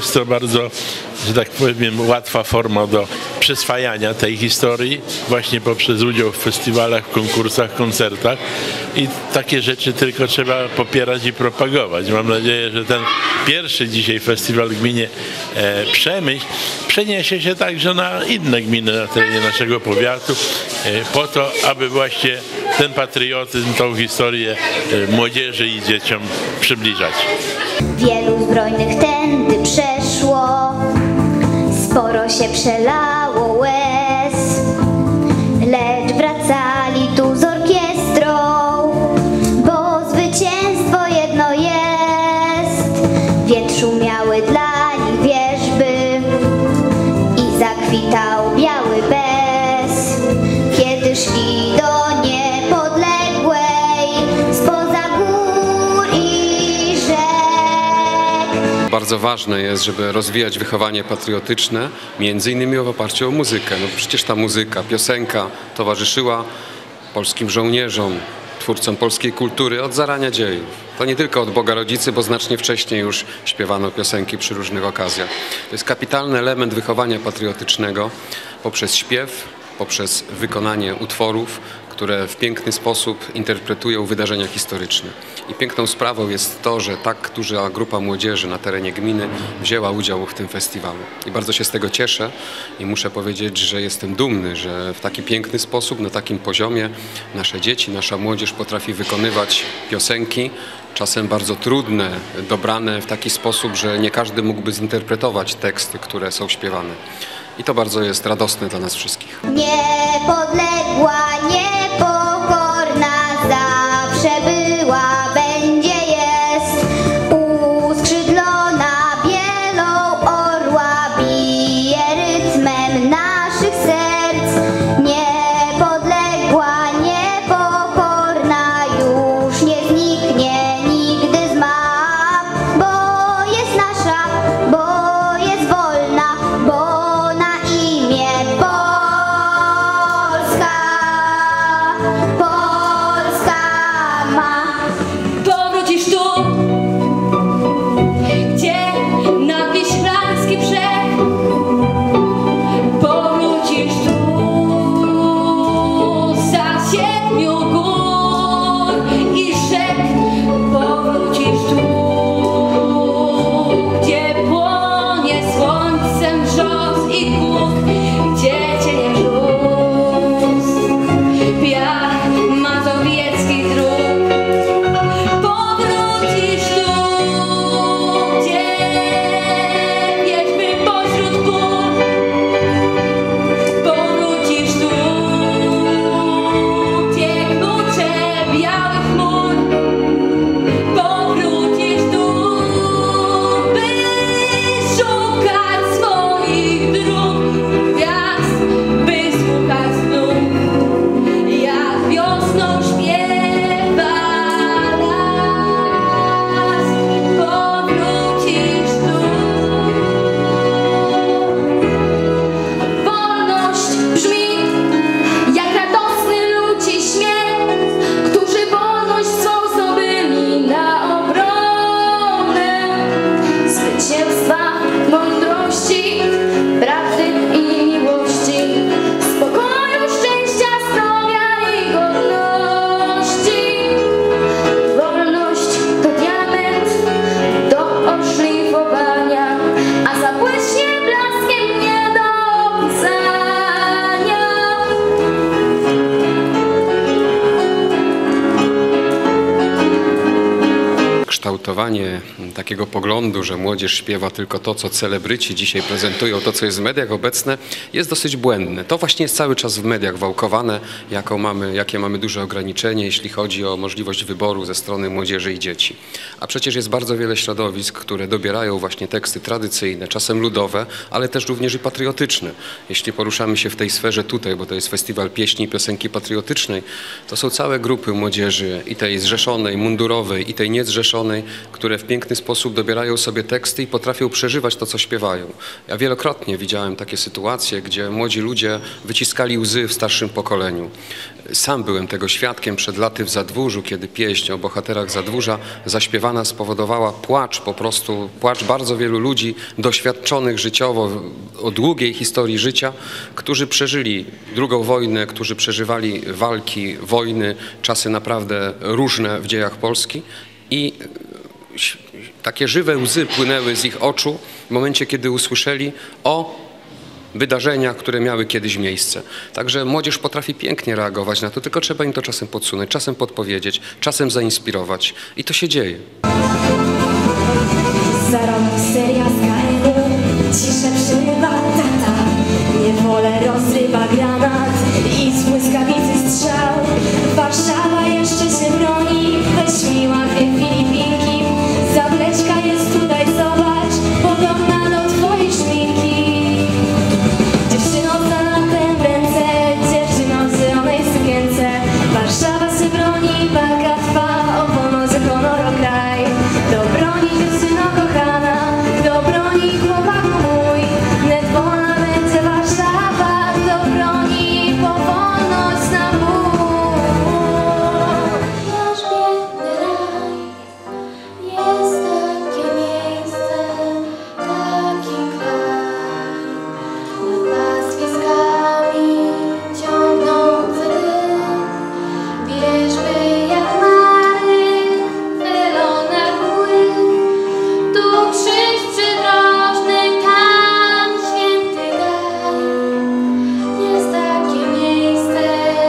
jest to bardzo, że tak powiem, łatwa forma do przyswajania tej historii właśnie poprzez udział w festiwalach, konkursach, koncertach i takie rzeczy tylko trzeba popierać i propagować. Mam nadzieję, że ten pierwszy dzisiaj festiwal w gminie Przemyśl przeniesie się także na inne gminy na terenie naszego powiatu po to, aby właśnie ten patriotyzm, tą historię młodzieży i dzieciom przybliżać. Wielu zbrojnych tędy przeszło, sporo się przelało łez, lecz wracali tu z orkiestrą, bo zwycięstwo jedno jest. Wietrzu miały dla nich wierzby i zakwitał biały bez, kiedy szli do niepodległej spoza gór i rzek. Bardzo ważne jest, żeby rozwijać wychowanie patriotyczne, między innymi w oparciu o muzykę. No przecież ta muzyka, piosenka towarzyszyła polskim żołnierzom, twórcom polskiej kultury od zarania dziejów. To nie tylko od Boga Rodzicy, bo znacznie wcześniej już śpiewano piosenki przy różnych okazjach. To jest kapitalny element wychowania patriotycznego poprzez śpiew, poprzez wykonanie utworów, które w piękny sposób interpretują wydarzenia historyczne. I piękną sprawą jest to, że tak duża grupa młodzieży na terenie gminy wzięła udział w tym festiwalu. I bardzo się z tego cieszę i muszę powiedzieć, że jestem dumny, że w taki piękny sposób, na takim poziomie nasze dzieci, nasza młodzież potrafi wykonywać piosenki, czasem bardzo trudne, dobrane w taki sposób, że nie każdy mógłby zinterpretować teksty, które są śpiewane. I to bardzo jest radosne dla nas wszystkich. Niepodległa, niepokorna, zawsze była, będzie, jest, uskrzydlona bielą orła, bije rytmem naszych serc. Niepodległa, niepokorna, już nie zniknie nigdy z map, bo jest nasza, bo jest wolna, bo na imię Polska ma. Powrócisz tu, gdzie na Wiślański brzeg. Powrócisz tu, za 7 gór i rzek. Powrócisz tu, gdzie płonie słońcem brzoz i głód, gdzie cienie żółz, piach mazowieckich dróg. Powrócisz tu, gdzie wierzby pośród gór. Powrócisz tu, gdzie klucze białych chmur. Powrócisz tu, by szukać swoich dróg, gwiazd, by słuchać snów, jak wiosną śpiewa las. Powrócisz tu. Wolność brzmi jak radosny ludzi śmiech, którzy wolność swą zdobyli na obronę zwycięstwa, mądrości, prawdy i miłości, spokoju, szczęścia, zdrowia i godności. Wolność to diament do oszlifowania, a zabłyśnie blaskiem nie do opisania. Kształtowanie takiego poglądu, że młodzież śpiewa tylko to, co celebryci dzisiaj prezentują, to, co jest w mediach obecne, jest dosyć błędne. To właśnie jest cały czas w mediach wałkowane, jakie mamy duże ograniczenie, jeśli chodzi o możliwość wyboru ze strony młodzieży i dzieci. A przecież jest bardzo wiele środowisk, które dobierają właśnie teksty tradycyjne, czasem ludowe, ale też również i patriotyczne. Jeśli poruszamy się w tej sferze tutaj, bo to jest festiwal pieśni i piosenki patriotycznej, to są całe grupy młodzieży, i tej zrzeszonej, mundurowej, i tej niezrzeszonej, muzycznej, które w piękny sposób dobierają sobie teksty i potrafią przeżywać to, co śpiewają. Ja wielokrotnie widziałem takie sytuacje, gdzie młodzi ludzie wyciskali łzy w starszym pokoleniu. Sam byłem tego świadkiem przed laty w Zadwórzu, kiedy pieśń o bohaterach Zadwórza zaśpiewana spowodowała płacz, po prostu płacz bardzo wielu ludzi doświadczonych życiowo o długiej historii życia, którzy przeżyli II wojnę, którzy przeżywali walki, wojny, czasy naprawdę różne w dziejach Polski i takie żywe łzy płynęły z ich oczu w momencie, kiedy usłyszeli o wydarzenia, które miały kiedyś miejsce. Także młodzież potrafi pięknie reagować na to, tylko trzeba im to czasem podsunąć, czasem podpowiedzieć, czasem zainspirować. I to się dzieje. Za rok seria z KN-u, ciszę przerywa tata. Niewolę rozrywa granat i z błyskawicy strzał. Warszawa jeszcze się broni, weź mi ładnie Filipinki. Zawleczka jest tutaj, zobacz, podobna do twojej szminki. Dziewczyno z granatem w ręce, dziewczyno w zielonej sukience. Warszawa się broni, walka trwa, o pomocy honor o kraj. Do broni dziewczyno kochana, do broni chłopaku mój. Wnet wolna będzie Warszawa, do broni po wolność na bóg. Nasz biedny raj jest takie miejsce, taki kraj. Nad pastwiskami ciągnący dym, wierzby jak mary, wylone mgły. Tu krzyż przydrożny, tam święty gaj. Jest takie miejsce,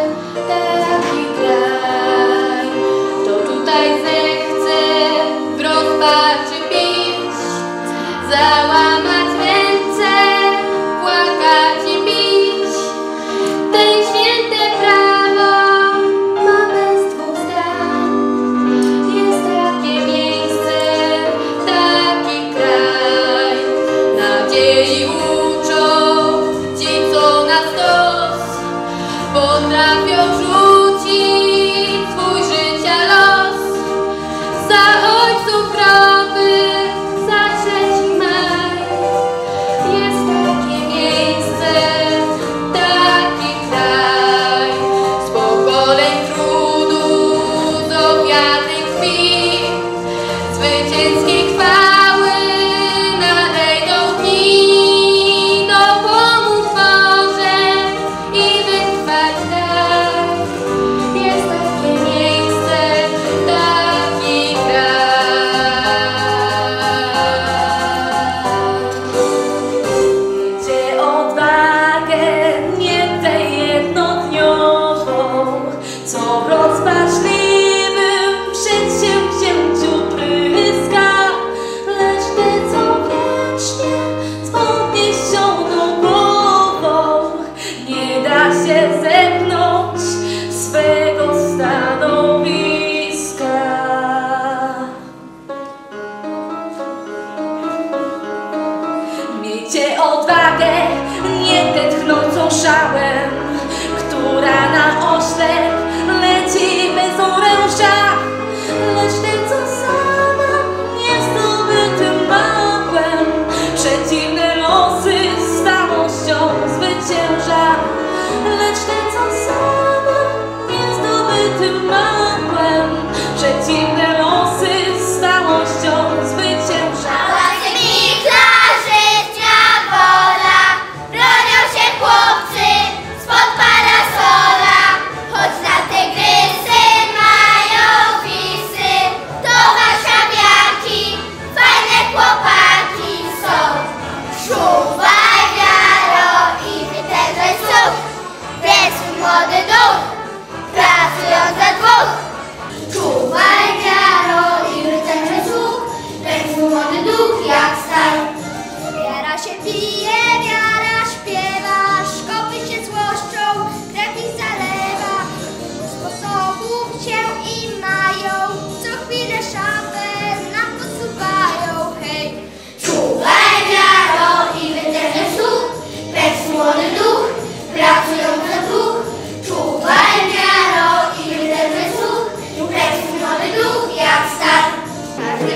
taki kraj. To tutaj zechce w rozpaczy pić, załamać ręce, płakać i bić. Ten święte prawo ma bez dwóch zdań. Jest takie miejsce, taki kraj. Nadziei uczą ci, co na stos potrafią rzucić swój życia los. Za ojców groby, za 3 maj. Jest takie miejsce, taki kraj. Z pokoleń trudu, z ofiary krwi, zwycięskiej chwały nadejdą dni. Dopomóż Boże i wytrwać daj. Jest takie miejsce, taki kraj. Miejcie odwagę, nie tę jednodniową, co w rozpaczliwym przedsięwzięciu pryska, lecz tę, co wiecznie z podniesioną głową nie da się zepchnąć swego stanowiska. Miejcie odwagę, nie tę tchnącą szałem, która na oślep leci bez oręża, lecz tę, co sama niezdobytym małem przeciwne losy stałością zwycięża, lecz tę, co sama niezdobytym małem przeciwne losy stałością zwycięża. Życia wola, bronią się chłopcy spod parasola, choć na tygrysy mają wisy, to warszawiaki, fajne chłopaki są. Czuwaj wiaro i wytężaj słuch, wiesz młody duch, pracując za dwóch. Czuwaj wiaro i wytężaj słuch, wiesz młody duch jak stal. Wiara się pije, wiara śpiewa, szkoły się złoszczą, krew ich zalewa. Sposobów się i mają, co chwilę szafę nam posuwają. Hej! Czuwaj wiaro i wytężaj słuch, precz młody duch, pracując za dwóch. Czuwaj wiaro i wytężaj słuch, precz młody duch jak stal.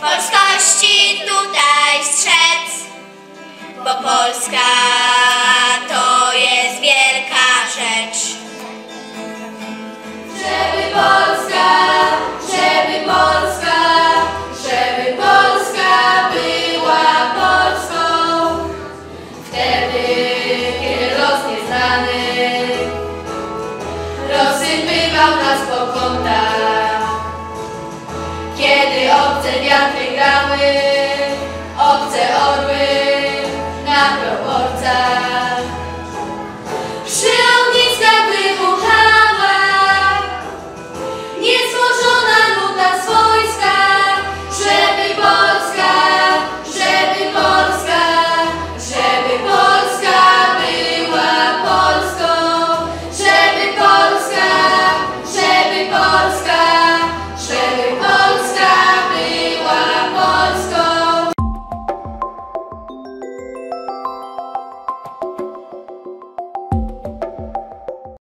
polskości tutaj strzec, bo Polska to jest wielka rzecz. Żeby Polska, żeby Polska, żeby Polska była Polską. Wtedy, kiedy los nieznany rozsypywał nas po kątach, kiedy obce wiatry grały, obce orły na proporcjach.